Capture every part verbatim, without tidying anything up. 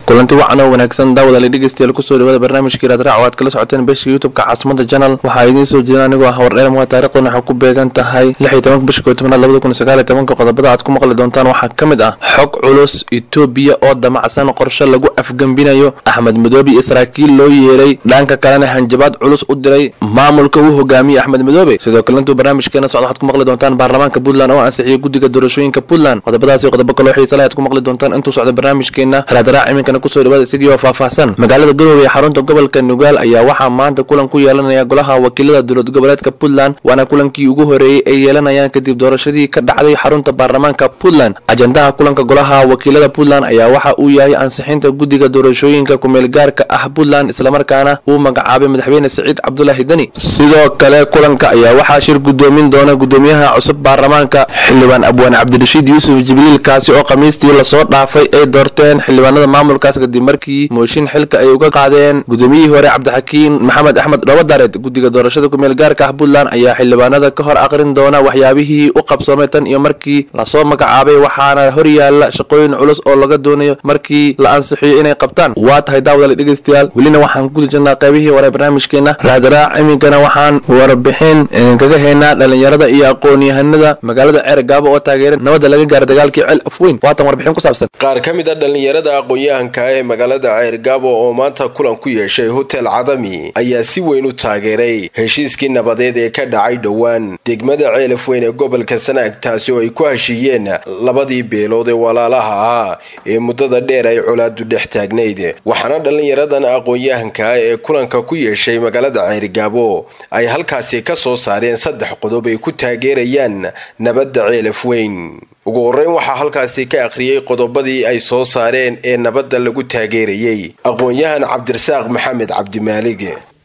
kulanti wacan oo wanaagsan daawada la dhigeystayaal ku soo dhawaada barnaamijka Raadraac oo aad kala socoteen bishii YouTube-ka Caasimada Channel. Waxa idin soo jeedin anigoo ah Wardheer Muhammad. Taariikhdu waxay ku beegan tahay lix iyo toban bishii tobnaad laba kun iyo sagaal iyo toban. Qodobada aad ku maqli doontaan waxaa kamid ah xog culus Itoobiya oo damacsan qorshe lagu afgambinayo Axmed Madoobe Israa'iil loo yeeray dhanka kalena hanjabaad culus u diray maamulka uu hogaamiyo Axmed Madoobe. sidoo kale intuu barnaamijkeena socdo waxaad ku maqli doontaan baarlamaanka Puntland oo ansixiyay guddiga doorashooyinka Puntland. qodobadaas iyo qodobo kale oo xiiso leh aad ku maqli doontaan intuu socdo barnaamijkeena Raadraac. iminka ku soo dhawaada isagoo faahfaahsan. magaalada Garowe ee xarunta gobolka Nugaal ayaa waxaa maanta kulan ku yeelanaya golaha wakiilada dowlad goboleedka Puntland, waana kulankii ugu horeeyay ay yeelanayaan kadib doorashadii ka dhacday xarunta baarlamaanka Puntland. ajandaha kulanka golaha wakiilada Puntland ayaa waxa uu yahay ansixinta guddiga doorashooyinka ku meel gaarka ah Puntland, isla markaana uu magacaabay madaxweyne Siciid Cabdullaahi Dani. sidoo kale kulanka ayaa waxaa shir gudoomin doona gudoomiyaha cusub baarlamaanka xildhibaan Abwaan Cabdirashiid Yuusuf Jibriil, kaasi oo khamiistii la soo dhaafay ay doorteen xildhibaanada maamulkaas kadib markii mooshin xilka ay uga qaadeen gudoomiyihii hore Cabdixakiin Maxamed Axmed Dhawadareed. guddiga doorashada ku meel gaarka ah Puntland ayaa xildhibaanada ka hor aqrin doona waxyaabihii u qabsoomay tan iyo markii la soo magacaabay, waxaana hor yaala shaqooyin culus oo laga doonayo markii la ansixiyo inay qabtaan. waa tahay daawada la dhegeystayaal, welina waxaan ku jirnaa qaybihii hore barnaamijkeena Raadraac. iminkana waxaan warbixin kaga haynaa dhalinyarada iyo aqoon-yahanada magaalada Ceergaabo oo taageeray nabadda laga gaaray dagaalkii Ceel Afweyn. waatan warbixin ku saabsan. qaar ka mid ah dhalinyarada aqoon-yahanka ee magaalada Ceergaabo oo maanta kulan ku yeeshay Hotel Cadami ayaa si weyn u taageeray heshiiskii nabadeed ee ka dhacay dhowaan degmada Ceel Afweyn ee gobolka Sanaag, taasi oo ay ku heshiiyeen labadii beelood ee walaalaha ah ee muddada dheer ay colaadu dhex taagnayd. waxaana dhalinyaradan aqoon-yahanka ee kulanka ku yeeshay magaalada Ceergaabo ay halkaasi ka soo saareen saddex qodob ay ku taageerayaan nabadda Ceel Afweyn. ugu horeyn waxaa halkaasi ka akhriyay qodobadii ay soo saareen ee nabadda lagu taageerayay aqoon-yahan Cabdirasaaq Maxamed Cabdimaalig.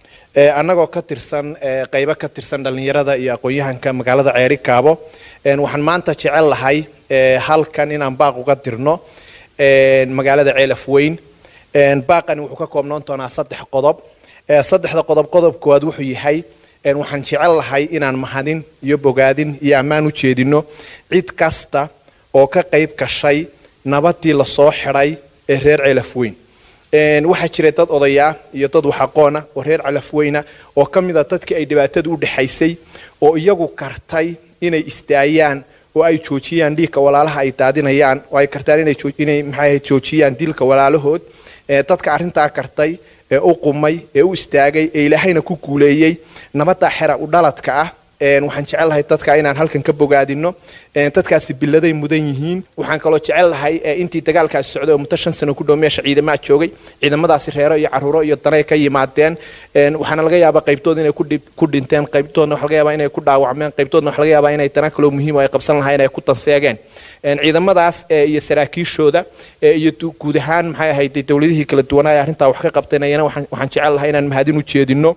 ee anagoo ka tirsan qaybo ka tirsan dhalinyarada iyo aqoon-yahanka magaalada Ceergaabo waxaan maanta jecel lahay halkan inaan baaq uga dirno magaalada Ceel Afweyn. baaqani wuxuu ka koobnaan doonaa saddex qodob. saddexda qodob qodob koowaad wuxuu yahay waxaan jecel lahay inaan mahadin iyo bogaadin iyo ammaan u jeedino cid kasta oo ka qayb gashay nabadii la soo xiray ee reer Ceel Afweyn. waxaa jiray dad odaya iyo dad wax aqoon ah oo reer Ceel Afweyn oo kamid ah dadkii ay dhibaatadu u dhaxaysay oo iyagu kartay inay istaayaan oo ay joojiyaan dhiigga walaalaha ay daadinayaan oo ay kartaan inay inay maxay joojiyaan dilka walaalahood. dadka arintaa kartay ee u qumay ee u istaagay ee Ilaahayna ku guuleeyay nabadda xira u dhaladka ah. waxaan jecel lahay dadka inaan halkan ka bogaadino. dadkaasi biladay mudan yihiin. waxaan kaloo jecel lahay intii dagaalkaasi socday oo muddo shan sano ku dhow meesha ciidamada joogay, ciidamadaasi reero iyo caruuro iyo danay ka yimaadeen. waxaana laga yaabaa qaybtooda inay ku dhinteen, qaybtoodna waxa laga yaabaa inay ku dhaawacmeen, qaybtoodna waxa laga yaabaa inay dana kale muhiim ah ay qabsan lahayn ay ku tanseegeen. ciidamadaas iyo saraakiishooda iyo guud ahaan maxay ahayd dawladihii kala duwanaa ee arrintaa wax ka qabteenayna waxaan jecel lahay inaan mahadin u jeedino.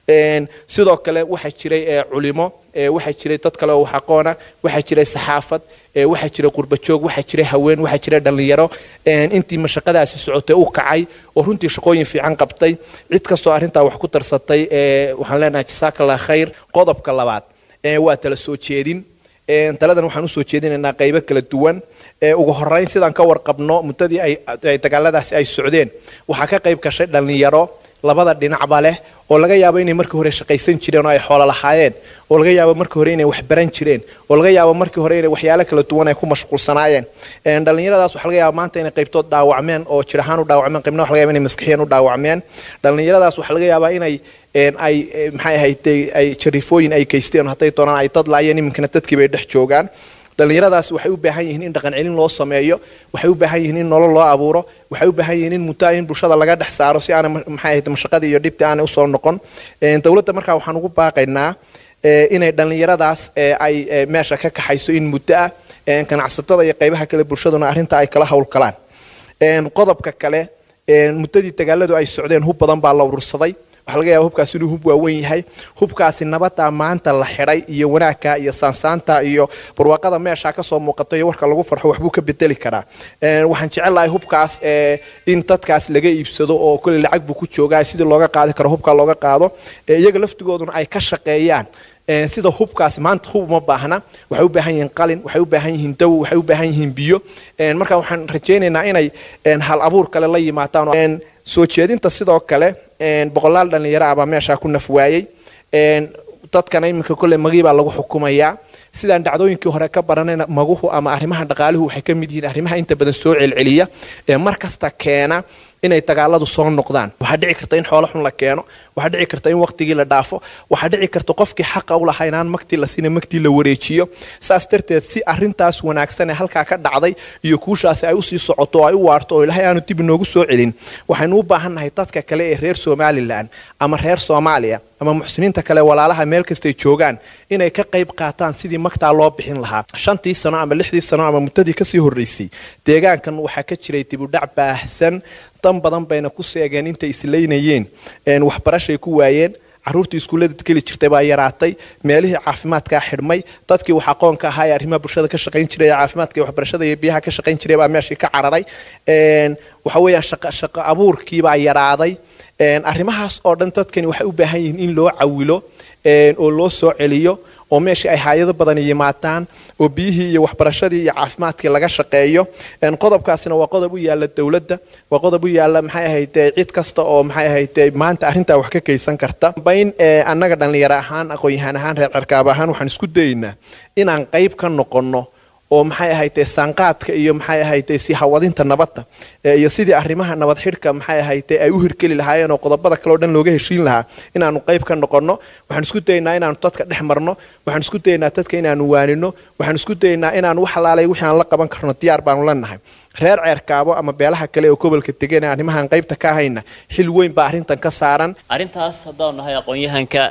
sidoo kale waxaa jiray culimo, waxaa jiray dad kale oo wax aqoon ah, waxaa jiray saxaafad, waxaa jiray qurba joog, waxaa jiray haween, waxaa jiray dhalinyaro intii mashaqadaasi socotay u kacay oo runtii shaqooyin fiican qabtay. cid kastoo arrintaa wax ku tarsatay waxaan leenahay jazakallahu khayr. qodobka labaad waa tala soo jeedin. taladan waxaan u soo jeedinaynaa qaybo kala duwan. ugu horeyn sidaan ka warqabno muddadii ay dagaaladaasi ay socdeen waxaa ka qayb gashay dhalinyaro labada dhinacba leh oo laga yaabo inay markii hore shaqaysan jireen oo ay xoolo lahaayeen, oo laga yaabo markii hore inay wax baran jireen, oo laga yaabo markii hore inay waxyaalo kala duwan ay ku mashquulsanaayeen. een dhalinyaradaas waxa laga yaabo maanta inay qaybtood dhaawacmeen oo jir ahaan u dhaawacmeen, qaybna waxa laga yaabo inay maskaxiyan u dhaawacmeen. dhalinyaradaas waxa laga yaabaa inay een ay maxay ahayd ay jarifooyin ay kaysteen haday doonaan ay dad laayeen, iminkana dadkii bay dhex joogaan. dhalinyaradaas waxay u baahan yihiin in dhaqan celin loo sameeyo, waxay u baahan yihiin in nolol loo abuuro, waxay u baahan yihiin in muddo in bulshada laga dhex saaro si aan maxay ahayd mashaqada iyo dhibta aan u soo noqon. een dawladda markaa waxaan ugu baaqaynaa inay dhalinyaradaas ay meesha ka kaxayso in muddo ah. een ganacsatada iyo qaybaha kale bulshaduna arrinta ay kala hawl galaan. een qodobka kale een muddadii dagaaladu ay socdeen hub badan baa la urursaday. waxa laga yaabaa hubkaasi inuu hub waaweyn yahay. hubkaasi nabadda maanta la xiray iyo wanaagga iyo saansaanta iyo barwaaqada meesha ka soo muuqato iyo warka lagu farxo waxbuu ka bedeli karaa. waxaan jecel lahay hubkaas in dadkaas laga iibsado oo kulli lacag buu ku joogaa sidii looga qaadi karo hubka looga qaado, iyaga laftigooduna ay ka shaqeeyaan sida hubkaasi maanta hub uma baahna waxay u baahan yihiin qalin waxay u baahan yihiin dawo waxay u baahan yihiin biyo marka waxaan rajaynaynaa inay hal abuur kale la yimaadaan soo jeedinta sidoo kale boqolaal dhalinyaro ah baa meesha ku naf waayay dadkana iminka kole magii baa lagu xukumayaa sidaan dhacdooyinkii hore ka baranayna maguhu ama arrimaha dhaqaaluhu waxay ka mid yihiin arrimaha inta badan soo celceliya ee mar kasta keena inay dagaaladu soo noqdaan waxa dhici karta in xoolo xun la keeno waxa dhici karta in waqtigii la dhaafo waxa dhici karta qofkii xaq u lahaa inaan magti la siin magti la wareejiyo saas darteed si arintaas wanaagsan ee halka ka dhacday iyo kuushaasi ay u sii socoto ay u waarto oo ilaahay aanu dib inoogu soo celin waxaynu u baahannahay dadka kale ee reer Somaliland ama reer Soomaaliya ama muxsiniinta kale walaalaha meel kasta ay joogaan inay ka qayb qaataan sidii magta loo bixin lahaa shantii sano ama lixdii sano ama muddadii ka sii horeysay deegaankan waxa ka jiray dib u dhac baahsan tan badan bayna ku seegeen inta isleynayeen een waxbarashay ku waayeen caruurtii iskuulada kali jirtay baa yaraatay meelihii caafimaadka xidhmay dadkii wax aqoonka ahaa arrimaha bulshada ka shaqayn jiray caafimaadka iyo waxbarashada iyo biyaha ka shaqayn jiray baa meeshii ka cararay een waxa weeyaan shaqo shaqo abuurkii baa yaraaday een arrimahaas oo dhan dadkani waxay u baahan yihiin in loo cawilo een oo loo soo celiyo oo meeshii ay hay'ado badan yimaadaan oo biyihii iyo waxbarashadii iyo caafimaadkii laga shaqeeyo een qodobkaasina waa qodob u yaala dawladda waa qodob u yaala maxay ahayd cid kasta oo maxay ahayd maanta arinta wax ka kaysan karta bayn annaga dhalinyaro ahaan aqoon-yahan ahaan reer qarkaab ahaan waxaan isku daynaa inaan qayb ka noqono oo maxay ahayd saanqaadka iyo maxay ahayd si hawadinta nabadda iyo sidii arrimaha nabad xidhka maxay ahayd ay u hirkeli lahaayeen oo qodobada kale oo dhan looga heshiin lahaa inaanu qayb ka noqono waxaan isku daynaa inaanu dadka dhex marno waxaan isku daynaa dadka inaanu waanino waxaan isku daynaa inaanu wax halaalay wixii aan la qaban karno diyaar baanu leenahay reer ceerkaabo ama beelaha kale oo gobolka degan arrimahan qaybta ka hayna xil weyn baa arrintan ka saaran arrintaas haddaan nahay aqoon-yahanka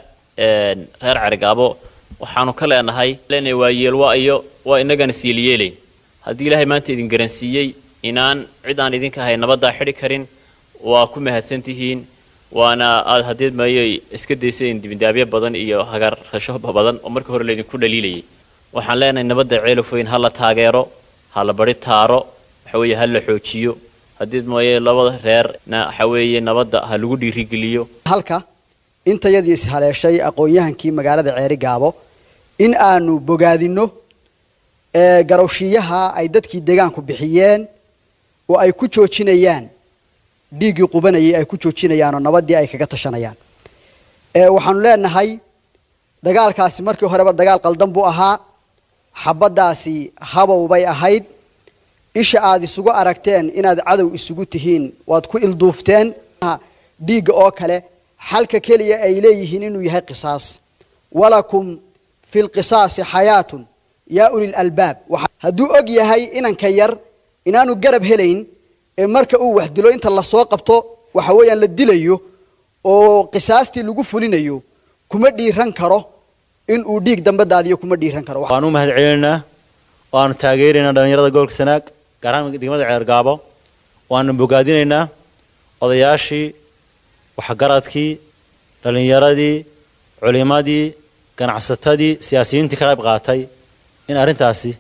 reer ceerkaabo waxaanu ka leenahay leenay waa yeelwa iyo waa inagana siiliyeelay haddii ilaahay maanta idin garansiiyey inaan cid aan idinka ahay nabadda xidhi karin waa ku mahadsantihiin waana aad hadeed maayay iska dayseen dibindaabyo badan iyo hagar rasho badan oo markii hore leedinku dhaliilayay waxaan leenahay nabadda ceelfoyn ha la taageero ha la bari taaro waxa weeye ha la xoojiyo hadeed maayay labada reerna waxa weeye nabadda ha lagu dhiirigeliyo halka inta yadii is haleeshay aqoon-yahankii magaalada Ceerigaabo in aanu bogaadino ee garowshiyaha ay dadkii deegaanku bixiyeen oo ay ku joojinayaan dhiigii qubanayay ay ku joojinayaan oo nabadii ay kaga tashanayaan ee waxaanu leenahay dagaalkaasi markii horeba dagaal qaldan buu ahaa xabadaasi habow bay ahayd isha aad isugu aragteen inaad cadow isugu tihiin waad ku ilduufteen dhiig oo kale xalka kaliya ay leeyihiin inuu yahay qisaas walakum fil qisaas hayatun ya ulil albab haduu og yahay inanka yar inaanu garab helayn ee marka uu wax dilo inta la soo qabto waxa weeyaan la dilayo oo qisaastii lagu fulinayo kuma dhiiran karo in uu dhiig dambe daadiyo kuma dhiiran karo waanu mahad celinaa waanu taageerinaa dhalinyarada gobolka Sanaag gaar ahaan degmada Ceergaabo waanu bogaadinaynaa odayaashii waxa garadkii dhalinyaradii culimadii ganacsatadii siyaasiyiintii ka qayb qaatay in arintaasi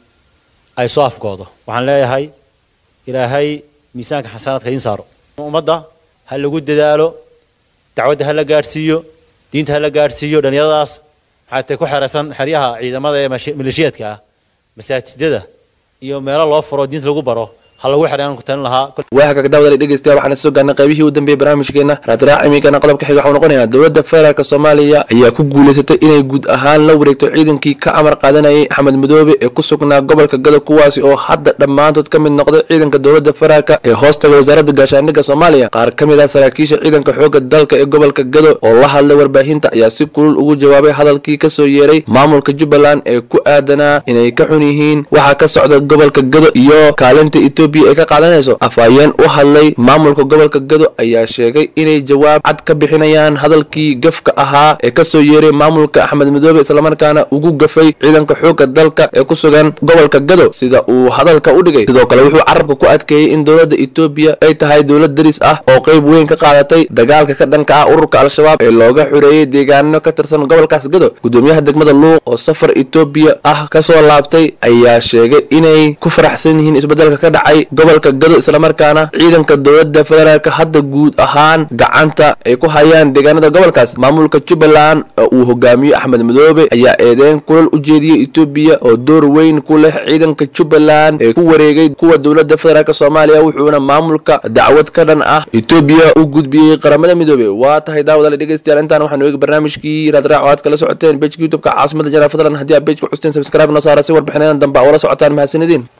ay soo afgoodo waxaan leeyahay ilaahay miisaanka xasanaadka in saaro ummadda hal lagu dadaalo dacwadda hal la gaarsiiyo diinta hal la gaarsiiyo dhalinyaradaas xataa ku xiraysan xariyaha ciidamada ee maleeshiyadka ah masaajidada iyo meelo loo furo diinta lagu baro hal lagu xiraan ku tan lahaa waa ka dawlad dhageystayaal waxaan soo gaarnay qaybihii u dambeeyay barnaamijkeena raadraac imikana qodobka xiga waxa uu noqonayaa dawladda federaalka Soomaaliya ayaa ku guuleysatay inay guud ahaan la wareegto ciidankii ka amar qaadanayay Axmed Madoobe ee ku sugnaa gobolka Gado kuwaasi oo hadda dhamaantood ka mid noqday ciidanka dawladda federaalka ee hoostaga wasaaradda gaashaandhigga Soomaaliya qaar ka mid ah saraakiisha ciidanka xoogga dalka ee gobolka Gado oo la hadlay warbaahinta ayaa si kulul ugu jawaabay hadalkii ka soo yeeray maamulka Jubbaland ee ku aadanaa inay ka xun yihiin waxa ka socda gobolka Gado iyo kaalinta ay ka qaadanayso afayeen u hadlay maamulka gobolka Gado ayaa sheegay inay jawaab cad ka bixinayaan hadalkii gafka ahaa ee ka soo yeeray maamulka Axmed Madoobe isla markaana ugu gafay ciidanka xoogga dalka ee ku sugan gobolka Gado sida uu hadalka u dhigay sidoo kale wuxuu carabka ku adkeeyay in dawladda Itoobiya ay tahay dawlad daris ah oo qayb weyn ka qaadatay dagaalka ka dhanka ah ururka Al-Shabaab ee looga xureeyay deegaano ka tirsan gobolkaas Gado gudoomiyaha degmada Luuq oo safar Itoobiya ah ka soo laabtay ayaa sheegay inay ku faraxsan yihiin isbedelka ka dhacay dhacay gobolka Gado isla markaana ciidanka dowladda federaalka hadda guud ahaan gacanta ay ku hayaan deegaanada gobolkaas. maamulka Jubbaland uu hogaamiyo Axmed Madoobe ayaa eedeyn kulal u jeediyay Itoobiya oo door weyn ku leh ciidanka Jubbaland ee ku wareegay kuwa dowladda federaalka Soomaaliya, wuxuuna maamulka dacwad ka dhan ah Itoobiya u gudbiyay qaramada midoobe. waa tahay daawada dhageystayaal, intaan waxaan eegi barnaamijkii raadraac oo aad kala socoteen page YouTube-ka Caasimada Janal. fadlan haddii aad page ku xusteen subscribe noo saara si warbixinadan dambe oo la socotaan mahadsanidin.